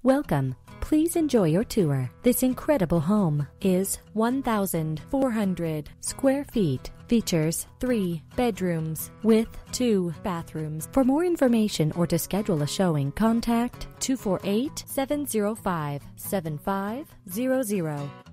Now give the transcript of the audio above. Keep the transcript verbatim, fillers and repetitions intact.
Welcome. Please enjoy your tour. This incredible home is one thousand four hundred square feet. Features three bedrooms with two bathrooms. For more information or to schedule a showing, contact two four eight, seven zero five, seven five zero zero.